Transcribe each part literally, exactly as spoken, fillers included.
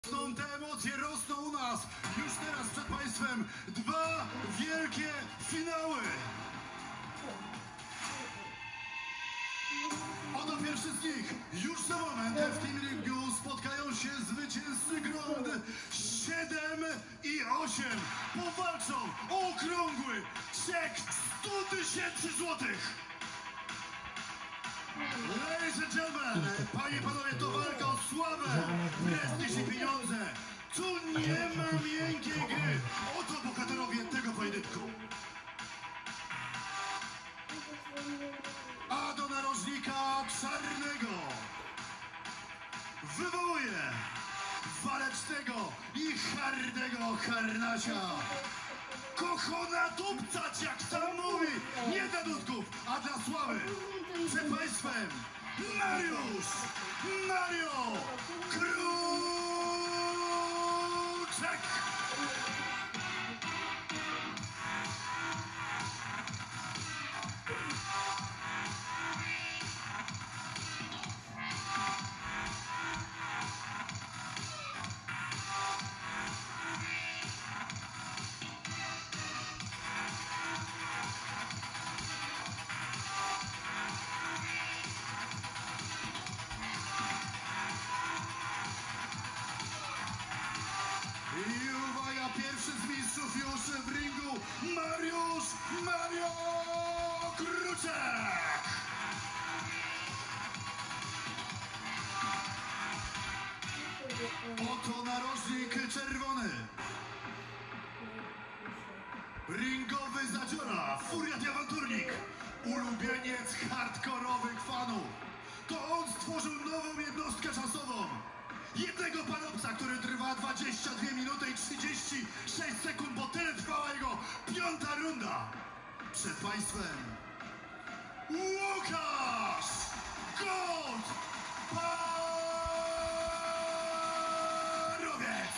Rosną te emocje, rosną u nas. Już teraz przed Państwem dwa wielkie finały. Oto pierwszy z nich. Już za moment w tym ringu spotkają się zwycięzcy grond siedem i osiem. Powalczą o okrągły czek sto tysięcy złotych. Ladies and gentlemen, panie i panowie, to walka o sławę, prestiż i pieniądze. Tu nie ma miękkiej gry. Oto bohaterowie tego pojedynku. A do narożnika czarnego wywołuje walecznego i hardego harnasia. Kochona tupcać, jak sam mówi, nie dla dudków, a dla sławy. Przed Państwem Mariusz Mario Kruczek. I uwaga, pierwszy z mistrzów już w ringu, Mariusz Mario Kruczek! Oto narożnik czerwony. Ringowy zadziora, furiat i awanturnik, ulubieniec hardkorowych fanów. To on stworzył nową jednostkę czasową. Jednego panopsa, który trwa dwadzieścia dwie minuty i trzydzieści sześć sekund, bo tyle trwała jego piąta runda. Przed Państwem Łukasz Gold Parowiec.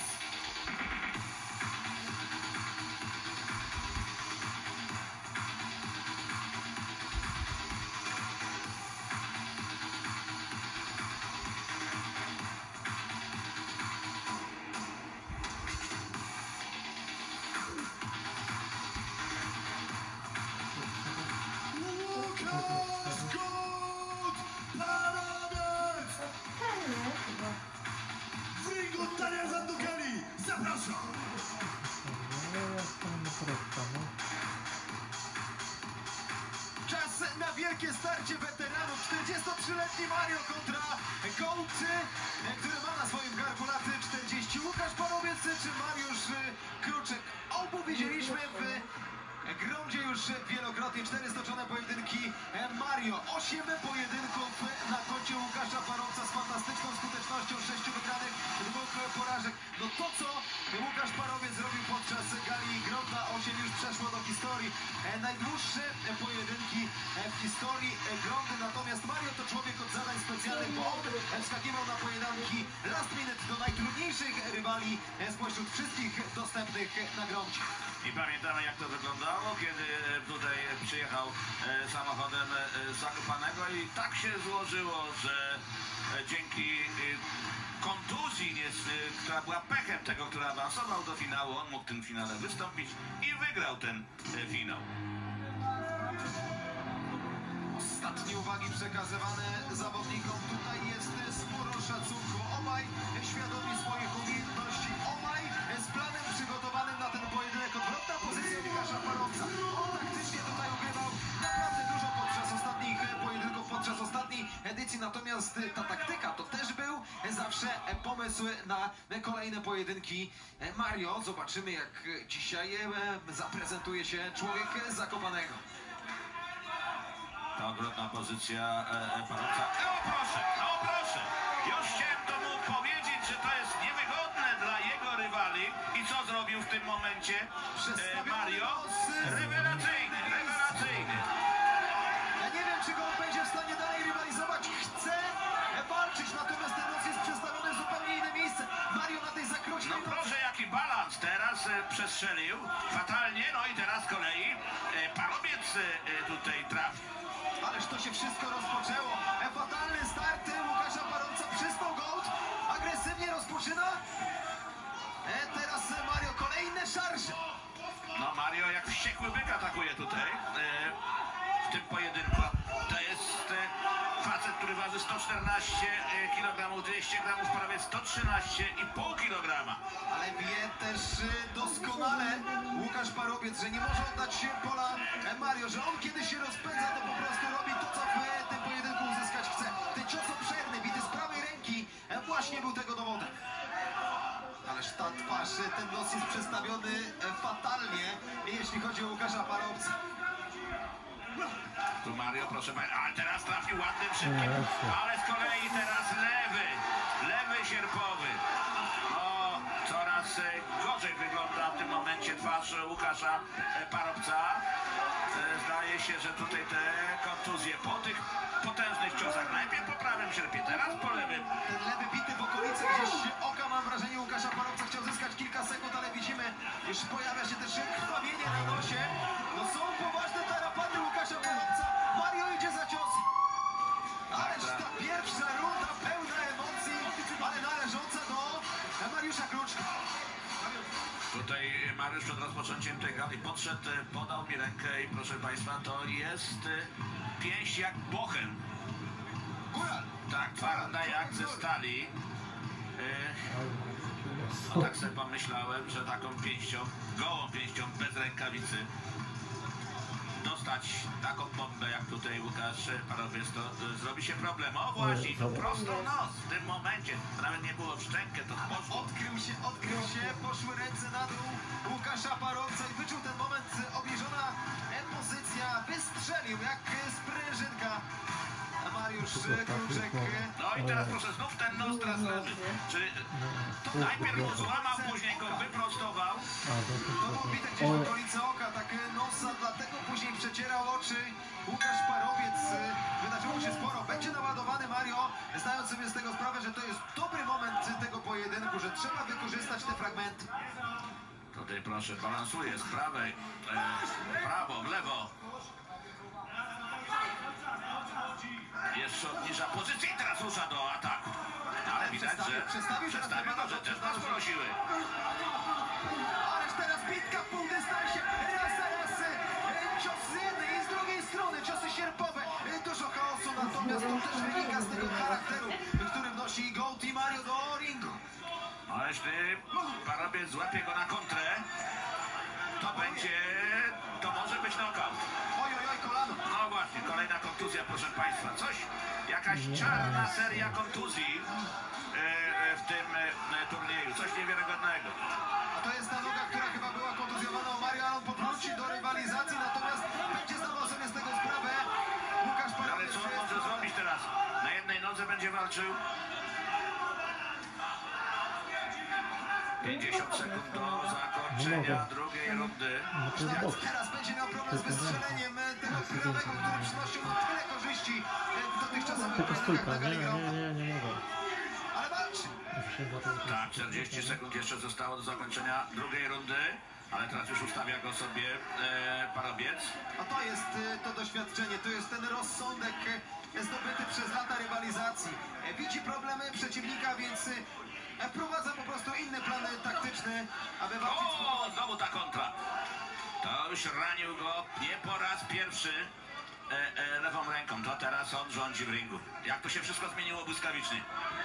W ringu Talia Zandukeli, zapraszam! Czas na wielkie starcie weteranów. czterdziestotrzyletni Mario kontra Gold, który ma na swoim garbu lat czterdzieści. Łukasz Parowiec czy Mariusz Kruczek. Obu widzieliśmy w grondzie już wielokrotnie. Cztery stoczone pojedynki Mario. Osiem pojedynków na koncie Łukasza Parowca z fantastyczną skutecznością. Sześciu wygranych, dwóch porażek. No to, co Łukasz Parowiec zrobił podczas gali Gronda osiem, już przeszło do historii. Najdłuższe pojedynki w historii Grondy. Natomiast Mario to człowiek od zadań specjalnych, bo on wskakiwał na pojedynki last minute do najtrudniejszych rywali spośród wszystkich dostępnych na Grondzie. I pamiętamy, jak to wyglądało, kiedy tutaj przyjechał samochodem z Zakopanego i tak się złożyło, że dzięki kontuzji, która była pechem tego, który awansował do finału, on mógł w tym finale wystąpić i wygrał ten finał. Ostatnie uwagi przekazywane zawodnikom. Tutaj jest sporo szacunku. Obaj świadomi swoich umiejętności. Obaj z planem przygotowanym na ten pojedynek. Odwrotna pozycja Łukasza Parowca. On taktycznie tutaj ugrywał naprawdę dużo podczas ostatnich pojedynków, podczas ostatniej edycji. Natomiast ta taktyka to też był zawsze pomysł na kolejne pojedynki. Mario, zobaczymy, jak dzisiaj zaprezentuje się człowiek z Zakopanego. Ta odwrotna pozycja e, Parowca. O proszę, o proszę! Już chciałem to mu powiedzieć, że to jest niewygodne dla jego rywali. I co zrobił w tym momencie e, Mario? Rewelacyjny, rewelacyjny. Ja nie wiem, czy go on będzie w stanie dalej rywalizować. Chce walczyć, natomiast ten nos jest przestawiony w zupełnie inne miejsce. Mario na tej zakrocznej No proszę, jaki balans teraz e, przestrzelił. Fatalnie, no i teraz z kolei e, Parowiec e, tutaj trafił. Ależ to się wszystko rozpoczęło. E, fatalny start Łukasza Parowca. Przystał Gold. Agresywnie rozpoczyna. szarża. No Mario jak wściekły byk atakuje tutaj e, w tym pojedynku. To jest e, facet, który waży sto czternaście kilogramów, dwieście gramów, prawie sto trzynaście i pół kilograma. Ale wie też y, doskonale Łukasz Parobiec, że nie może oddać się pola e, Mario, że on kiedy się rozpędza, to po prostu robi to, co w e, tym pojedynku uzyskać chce. Ten cios obszerny, bity z prawej ręki, e, właśnie był tego dowodem. Ależ ta twarz, e, ten nos jest przestawiony e, fatalnie, jeśli chodzi o Łukasza Parobca. Tu Mario, proszę Państwa, ale teraz trafił ładnym, szybkim, ale z kolei teraz lewy, lewy sierpowy. O, coraz e, gorzej wygląda w tym momencie twarz Łukasza e, Parobca. E, Zdaje się, że tutaj te kontuzje po tych potężnych ciosach, najpierw po prawym sierpie, teraz po lewym. Ten lewy bity w okolicy gdzieś oka, mam wrażenie, Łukasza Parobca chciał zyskać kilka sekund, ale widzimy, już pojawia się też krwawienie na nosie. No są poważne tarapaty Łukasza Parobca. Mario idzie za cios. Ależ ta pierwsza runda pełna emocji, ale należąca do Mariusza Kluczka. Tutaj Mariusz przed rozpoczęciem tej gali podszedł, podał mi rękę i proszę Państwa, to jest e, pięść jak bochen. Góral. Tak, twarda jak ze stali. E, No tak sobie pomyślałem, że taką pięścią, gołą pięścią, bez rękawicy dostać taką bombę jak tutaj Łukasz Parobiec, to y, zrobi się problem. O właśnie, to prosto nos w tym momencie. To nawet nie było w szczękę, to poszło. Odkrył się, odkrył się, poszły ręce na dół Łukasza Parobca i wyczuł ten moment, obniżona e, pozycja, wystrzelił jak e, sprężynka. A Mariusz e, Kluczek. e, No i teraz proszę, znów ten nos teraz leży. Czy to najpierw go złamał, później go wyprostował. To był bite gdzieś w okolicy oka, tak e, nosa, dlatego później przecierał oczy Łukasz Parobiec. e, Wydarzyło się sporo, będzie naładowany Mario, zdając sobie z tego sprawę, że to jest dobry moment tego pojedynku, że trzeba wykorzystać te fragmenty. Tutaj proszę, balansuje z prawej, e, w prawo, w lewo. Jeszcze obniża pozycję i teraz rusza do ataku. Ale widać, że Przestawił, przestawił, teraz przestawił chyba noże, na- też ma sporo siły. Ależ teraz bitka w półdystansie, raz za raz, e, cios z jednej i z drugiej strony, ciosy sierpowe, e, dużo chaosu, natomiast to też wynika z tego charakteru, który wnosi Gold i Mario do ringu. A jeśli Parobiec złapie go na kontrę, to będzie, to może być knockout. Oj, oj, oj, kolano. No właśnie, kolejna kontuzja, proszę Państwa. Coś, jakaś czarna seria kontuzji e, e, w tym e, turnieju. Coś niewiarygodnego. A to jest ta noga, która chyba była kontuzjowana u Mario, ale on powróci do rywalizacji, natomiast będzie zdawał sobie z tego sprawę. Łukasz Ale Parobiec co on jest... może zrobić teraz? Na jednej nodze będzie walczył. pięćdziesiąt sekund do zakończenia drugiej rundy. Teraz, teraz będzie miał problem z wystrzeleniem e, tego prawego, który przynosił mu tyle korzyści e, w dotychczasowych Tylko pojedynkach stójka, na nie, gali nie, Grounda. nie, nie mogę. Ale walczy. Tak, czterdzieści sekund jeszcze zostało do zakończenia drugiej rundy, ale teraz już ustawia go sobie e, Parobiec. A to jest e, to doświadczenie, to jest ten rozsądek e, zdobyty przez lata rywalizacji. E, Widzi problemy przeciwnika, więc e, wprowadza po prostu inne plany taktyczne, aby walczyć z O, znowu ta kontra. To już ranił go nie po raz pierwszy e, e, lewą ręką. To teraz on rządzi w ringu. Jak to się wszystko zmieniło błyskawicznie.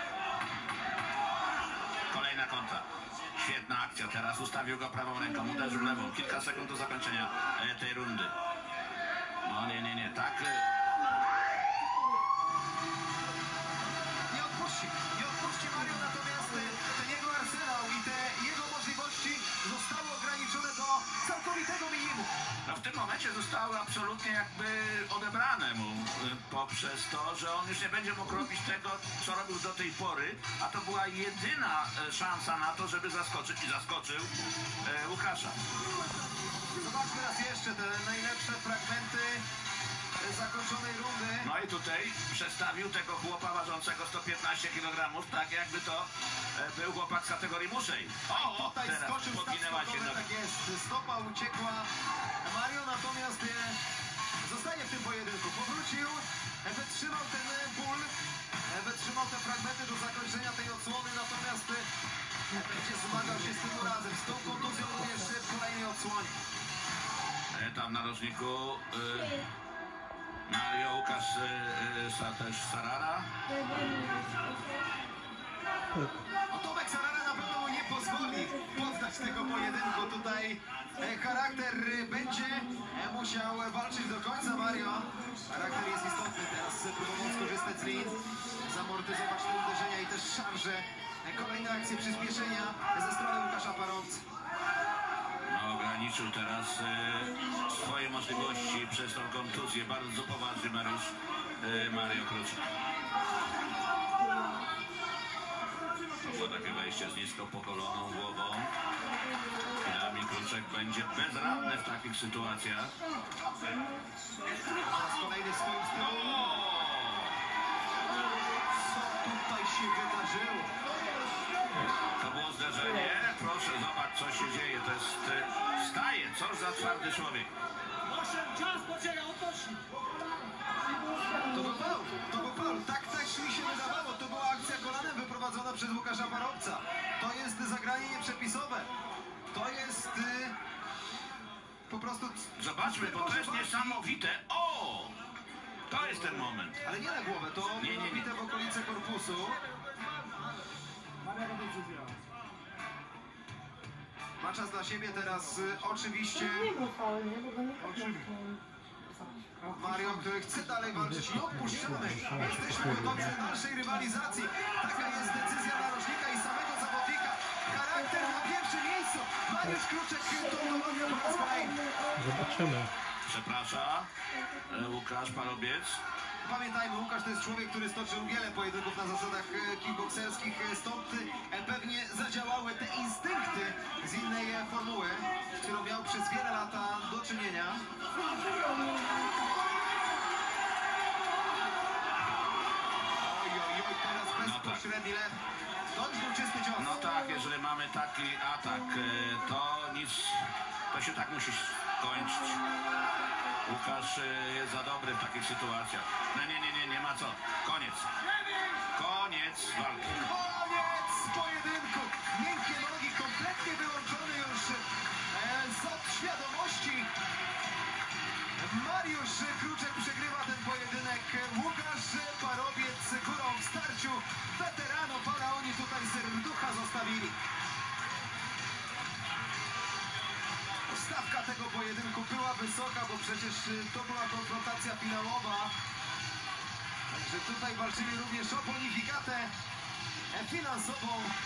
Kolejna kontra. Świetna akcja. Teraz ustawił go prawą ręką. Uderzył lewą. Kilka sekund do zakończenia e, tej rundy. No nie, nie, nie. Tak. E, Nie odpuści, nie odpuści Mario, natomiast e, ten jego arsenał i te jego możliwości zostały ograniczone do całkowitego minimum. No w tym momencie zostały absolutnie jakby odebrane mu y, poprzez to, że on już nie będzie mógł robić tego, co robił do tej pory, a to była jedyna y, szansa na to, żeby zaskoczyć i zaskoczył y, Łukasza. Zobaczmy raz jeszcze te najlepsze fragmenty e, zakończonej rundy. No i tutaj przestawił tego chłopa ważącego sto piętnaście kilogramów, tak jakby to y, był chłopak z kategorii muszej. O, o Tutaj teraz skoczył poginęła się skokowy, noga. tak jest, stopa uciekła Mario, natomiast e, zostanie w tym pojedynku. Powrócił, e, wytrzymał ten e, ból, e, wytrzymał te fragmenty do zakończenia tej odsłony, natomiast e, będzie zmagał się z tym urazem, z tą kontuzją również w kolejnej odsłonie. E, Tam na rożniku e, Mario Łukasz e, e, Sa- też Sarara. O, Tomek Sarara na pewno mu nie pozwoli poddać tego pojedynku. Tutaj e, charakter e, będzie e, musiał walczyć do końca. Mario, charakter jest istotny teraz. Próbował skorzystać z lin, zamortyzować te uderzenia i też szarże. E, Kolejne akcje przyspieszenia ze strony Łukasza Parowca. No, ograniczył teraz e, swoje możliwości przez tą kontuzję. Bardzo poważny Mariusz e, Mario Kruczek. To było takie wejście z nisko pochyloną głową. Dami Kruczek będzie bezradny w takich sytuacjach. Po raz kolejny w swoim stylu. Co tutaj się wydarzyło? To było zdarzenie. Proszę, zobacz, co się dzieje. To jest... e, Wstaje. Cóż za twardy człowiek. Czas poczeka, odpocznij. To był faul, to był faul. Tak też mi się wydawało. To była akcja kolanem wyprowadzona przez Łukasza Parowca. To jest zagranie nieprzepisowe. To jest y, po prostu... Zobaczmy, bo to jest niesamowite. O! To jest ten moment. Ale nie na głowę, to Nie, nie, nie. bite w okolice korpusu. Ma czas dla siebie teraz y, oczywiście Nie był faul, nie? Bo go nie podniosłem. Mario, który chce dalej walczyć. Nie odpuszczamy. Jesteśmy gotowi do dalszej rywalizacji. Taka jest decyzja narożnika i samego zawodnika. Charakter na pierwszym miejscu. Mariusz Kruczek to udowodnia po raz kolejny. Zobaczymy. Przepraszam. e, Łukasz Parobiec. Pamiętajmy, Łukasz to jest człowiek, który stoczył wiele pojedynków na zasadach e, kickbokserskich. E, Stąd e, pewnie zadziałały te instynkty z innej e, formuły, z którą miał przez wiele lata do czynienia. Oj, oj, oj, teraz bezpośredni lew. To już był czysty cios. No tak, jeżeli mamy taki atak, e, to nic, to się tak musi skończyć. Łukasz e, jest za dobry w takich sytuacjach. No nie, nie, nie, nie ma co. Koniec. Koniec walki. Koniec pojedynku. Miękkie nogi, kompletnie wyłączony już e, z od świadomości. Mariusz Kruczek przegrywa ten pojedynek. Łukasz Parobiec górą w starciu. Weterano pana oni tutaj serducha zostawili. Stawka tego pojedynku była wysoka, bo przecież to była konfrontacja finałowa. Także tutaj walczyli również o bonifikatę finansową.